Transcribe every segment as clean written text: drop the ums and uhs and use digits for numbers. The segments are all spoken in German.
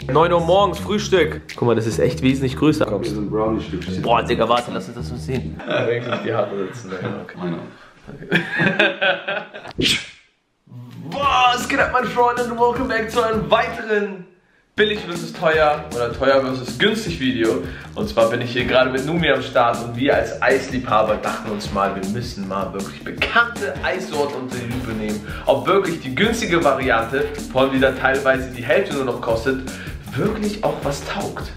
9 Uhr morgens, Frühstück. Guck mal, das ist echt wesentlich größer. Hier sind Brownie-Stückchen. Boah, Digga, warte, lass uns das mal sehen. Wenigstens die Haare sitzen. Meine. Boah, es geht ab, meine Freunde, und welcome back zu einem weiteren billig vs. teuer oder teuer vs. günstig Video. Und zwar bin ich hier gerade mit Numi am Start und wir als Eisliebhaber dachten uns mal, wir müssen mal wirklich bekannte Eissorten unter die Lupe nehmen. Ob wirklich die günstige Variante, vor allem die da teilweise die Hälfte nur noch kostet, wirklich auch was taugt.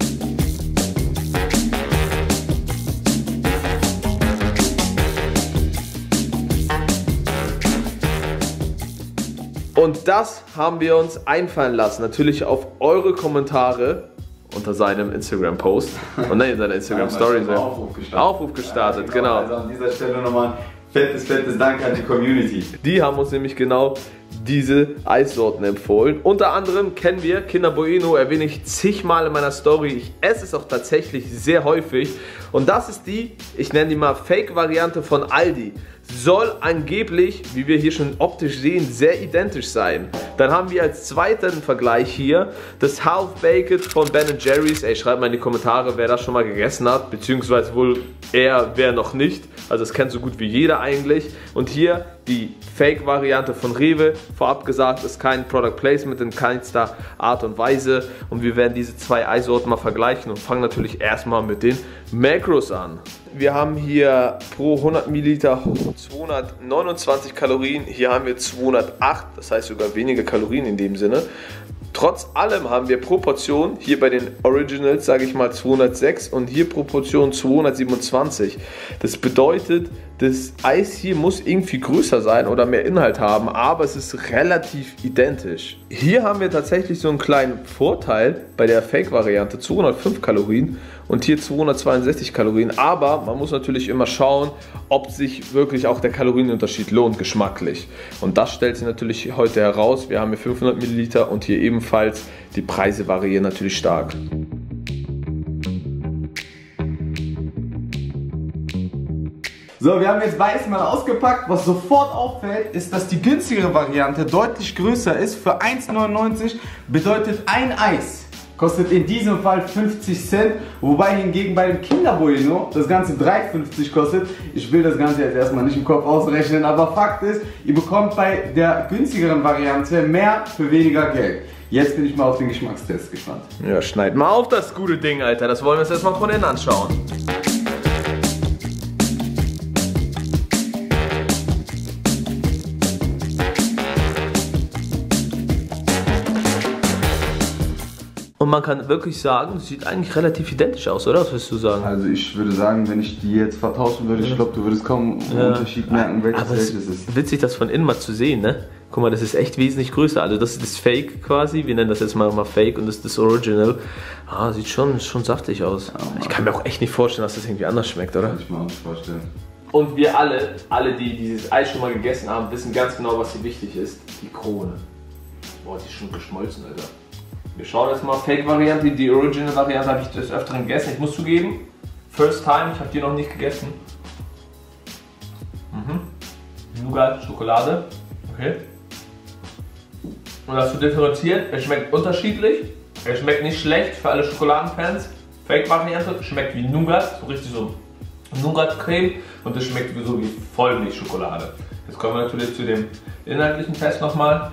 Und das haben wir uns einfallen lassen, natürlich auf eure Kommentare unter seinem Instagram-Post und dann in seiner Instagram-Story. Aufruf gestartet, genau. Also an dieser Stelle nochmal fettes Dank an die Community. Die haben uns nämlich genau diese Eissorten empfohlen. Unter anderem kennen wir Kinder Bueno, erwähne ich zigmal in meiner Story. Ich esse es auch tatsächlich sehr häufig. Und das ist die, ich nenne die mal Fake-Variante von Aldi. Soll angeblich, wie wir hier schon optisch sehen, sehr identisch sein. Dann haben wir als zweiten Vergleich hier das Half Baked von Ben & Jerry's. Ey, schreibt mal in die Kommentare, wer das schon mal gegessen hat, beziehungsweise wohl eher, wer noch nicht. Also das kennt so gut wie jeder eigentlich. Und hier die Fake-Variante von Rewe. Vorab gesagt, ist kein Product Placement in keinster Art und Weise. Und wir werden diese zwei Eissorten mal vergleichen und fangen natürlich erstmal mit den Macros an. Wir haben hier pro 100 Milliliter 229 Kalorien. Hier haben wir 208, das heißt sogar weniger Kalorien in dem Sinne. Trotz allem haben wir pro Portion, hier bei den Originals sage ich mal 206 und hier pro Portion 227. Das bedeutet, das Eis hier muss irgendwie größer sein oder mehr Inhalt haben, aber es ist relativ identisch. Hier haben wir tatsächlich so einen kleinen Vorteil bei der Fake-Variante, 205 Kalorien und hier 262 Kalorien, aber man muss natürlich immer schauen, ob sich wirklich auch der Kalorienunterschied lohnt geschmacklich. Und das stellt sich natürlich heute heraus. Wir haben hier 500 Milliliter und hier ebenfalls. Die Preise variieren natürlich stark. So, wir haben jetzt beides mal ausgepackt. Was sofort auffällt, ist, dass die günstigere Variante deutlich größer ist. Für 1,99 bedeutet ein Eis kostet in diesem Fall 50 Cent, wobei hingegen bei dem Kinder Bueno das Ganze 3,50 kostet. Ich will das Ganze jetzt erstmal nicht im Kopf ausrechnen, aber Fakt ist, ihr bekommt bei der günstigeren Variante mehr für weniger Geld. Jetzt bin ich mal auf den Geschmackstest gespannt. Ja, schneid mal auf das gute Ding, Alter. Das wollen wir uns erstmal von innen anschauen. Und man kann wirklich sagen, es sieht eigentlich relativ identisch aus, oder? Was würdest du sagen? Also ich würde sagen, wenn ich die jetzt vertauschen würde, ich glaube, du würdest kaum einen Unterschied merken, welches ist. Witzig, das von innen mal zu sehen, ne? Guck mal, das ist echt wesentlich größer. Also das ist das Fake quasi, wir nennen das jetzt mal Fake und das ist das Original. Ah, sieht schon saftig aus. Ja, ich kann mir auch echt nicht vorstellen, dass das irgendwie anders schmeckt, oder? Kann ich mir auch nicht vorstellen. Und wir alle, die dieses Eis schon mal gegessen haben, wissen ganz genau, was hier wichtig ist. Die Krone. Boah, die ist schon geschmolzen, Alter. Wir schauen jetzt mal Fake-Variante, die Original-Variante habe ich des Öfteren gegessen. Ich muss zugeben, first time, ich habe die noch nicht gegessen. Nougat, Schokolade, okay. Und das zu differenzieren, es schmeckt unterschiedlich, es schmeckt nicht schlecht für alle Schokoladenfans. Fake-Variante schmeckt wie Nougat, so richtig so Nougat-Creme und es schmeckt so wie Vollmilchschokolade. Jetzt kommen wir natürlich zu dem inhaltlichen Test nochmal.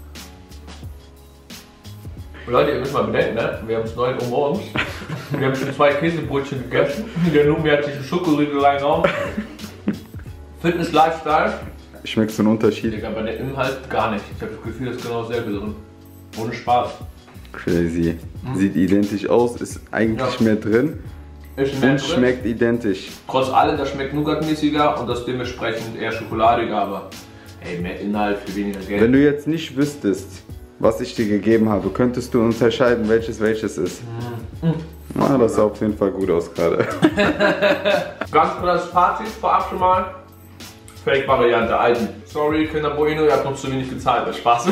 Leute, ihr müsst mal bedenken, ne? Wir haben es 9 Uhr morgens. Wir haben schon 2 Käsebrötchen gegessen. Der Numi hat sich einen Schokoriegel reingehauen. Fitness, Lifestyle. Schmeckt so ein Unterschied? Digga, bei der Inhalt gar nicht. Ich habe das Gefühl, das ist genau dasselbe drin. Ohne Spaß. Crazy. Sieht identisch aus, ist eigentlich mehr drin. Und schmeckt identisch. Trotz allem, das schmeckt Nougat-mäßiger und das dementsprechend eher schokoladiger, aber ey, mehr Inhalt für weniger Geld. Wenn du jetzt nicht wüsstest, was ich dir gegeben habe, könntest du unterscheiden, welches ist. Ah, das sah auf jeden Fall gut aus gerade. Ganz kurz Fazit vorab schon mal. Fake-Variante, Aldi. Sorry, Kinder Bueno, ihr habt noch zu wenig gezahlt, das Spaß.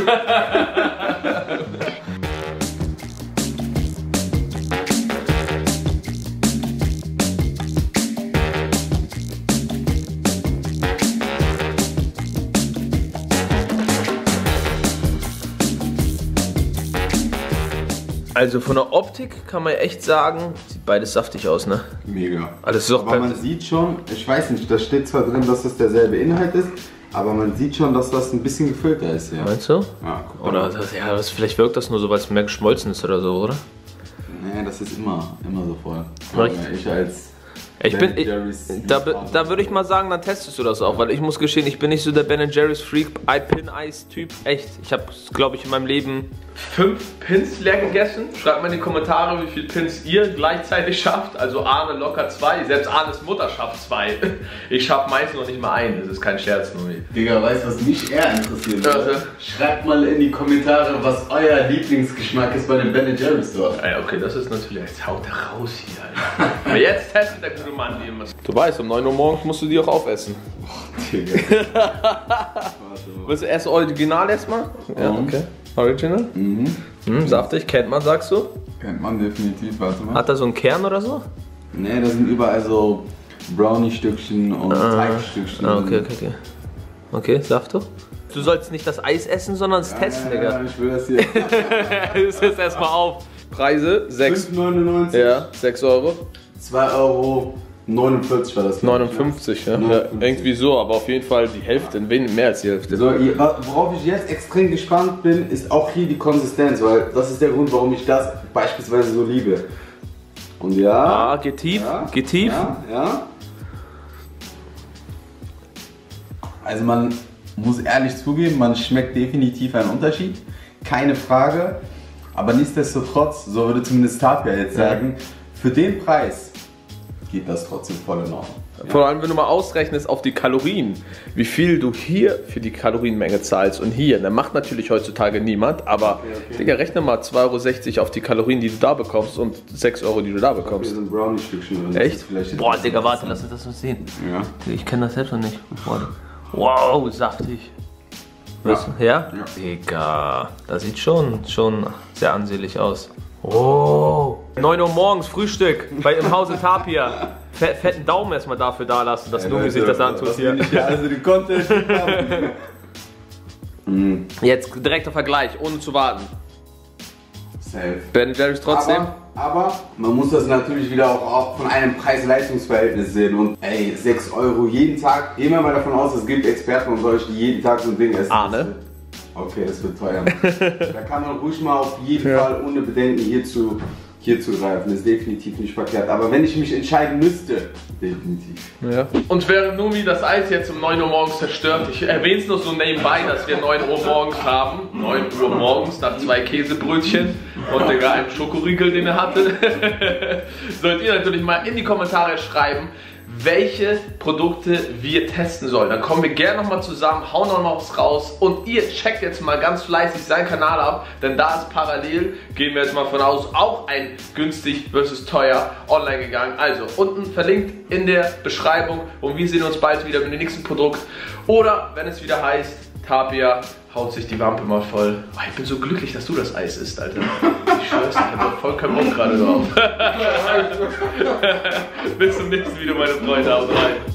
Also von der Optik kann man echt sagen, sieht beides saftig aus, ne? Mega. Alles ist auch aber man sieht schon, ich weiß nicht, da steht zwar drin, dass das derselbe Inhalt ist, aber man sieht schon, dass das ein bisschen gefüllter ist, ja. Meinst du? Ja, guck oder vielleicht wirkt das nur so, weil es mehr geschmolzen ist oder so, oder? Nee, das ist immer so voll. Da würde ich mal sagen, dann testest du das auch, weil ich muss gestehen, ich bin nicht so der Ben & Jerry's Freak, Pin-Eis-Typ. Echt, ich habe, glaube ich, in meinem Leben 5 Pins leer gegessen. Schreibt mal in die Kommentare, wie viele Pins ihr gleichzeitig schafft. Also Arne locker 2, selbst Arnes Mutter schafft 2. Ich schaffe meistens noch nicht mal einen, das ist kein Scherz, nur. Digga, weißt du, was mich eher interessiert? Schreibt mal in die Kommentare, was euer Lieblingsgeschmack ist bei dem Ben & Jerry's Store. Ja, okay, das ist natürlich, jetzt haut er raus hier, Alter. Aber jetzt testet der gute Mann die immer. Du weißt, um 9 Uhr morgens musst du die auch aufessen. Oh, Digga. Willst du erst Original erstmal? Ja, okay. Original? Saftig, kennt man, sagst du? Kennt man definitiv, warte mal. Hat er so einen Kern oder so? Ne, da sind überall so Brownie-Stückchen und Teigstückchen. Okay. Okay, saftig. Du sollst nicht das Eis essen, sondern es testen, Digga. Ja, ich will das hier. Das ist erstmal auf. Preise 5,99. Ja, 6 Euro. 2,49 € war das. 59, ja. 59. Ja. Irgendwie so, aber auf jeden Fall die Hälfte, mehr als die Hälfte. So, worauf ich jetzt extrem gespannt bin, ist auch hier die Konsistenz, weil das ist der Grund, warum ich das beispielsweise so liebe. Und ja. Geht tief, geht tief. Ja. Also man muss ehrlich zugeben, man schmeckt definitiv einen Unterschied. Keine Frage. Aber nichtsdestotrotz, so würde zumindest Tapia jetzt sagen, für den Preis geht das trotzdem voll in Ordnung. Ja. Vor allem, wenn du mal ausrechnest auf die Kalorien, wie viel du hier für die Kalorienmenge zahlst und hier, dann macht natürlich heutzutage niemand, aber Digga, rechne mal 2,60 € auf die Kalorien, die du da bekommst und 6 €, die du da bekommst. Hier sind Brownie-Stückchen drin. Echt? Boah, Digga, warte, lass uns das mal sehen. Ja. Ich kenne das selbst noch nicht. Wow, saftig. Ja? Digga, das sieht schon sehr ansehlich aus. Oh, 9 Uhr morgens, Frühstück im Hause Tapia. Fetten Daumen erstmal dafür da lassen, dass Numi sich das antut hier. Also die Content. Jetzt direkter Vergleich, ohne zu warten. Safe. Ben & Jerry's trotzdem. Aber man muss das natürlich wieder auch von einem Preis-Leistungs-Verhältnis sehen. Und ey, 6 € jeden Tag. Gehen wir mal davon aus, es gibt Experten und solche, die jeden Tag so ein Ding essen. Ne? Okay, das wird teuer. Da kann man ruhig mal auf jeden Fall ohne Bedenken hier zu greifen. Ist definitiv nicht verkehrt. Aber wenn ich mich entscheiden müsste, definitiv. Ja. Und während Numi das Eis jetzt um 9 Uhr morgens zerstört, ich erwähne es nur so nebenbei, dass wir 9 Uhr morgens haben. 9 Uhr morgens nach 2 Käsebrötchen und einem Schokoriegel, den er hatte. Sollt ihr natürlich mal in die Kommentare schreiben, welche Produkte wir testen sollen. Dann kommen wir gerne nochmal zusammen, hauen nochmal was raus und ihr checkt jetzt mal ganz fleißig seinen Kanal ab, denn da ist parallel, gehen wir jetzt mal von aus, auch ein günstig versus teuer online gegangen. Also unten verlinkt in der Beschreibung und wir sehen uns bald wieder mit dem nächsten Produkt oder wenn es wieder heißt, Tapia haut sich die Wampe mal voll. Oh, ich bin so glücklich, dass du das Eis isst, Alter. Ich schwör's, ich hab voll keinen Bock gerade drauf. Bis zum nächsten Video, meine Freunde. Haut rein.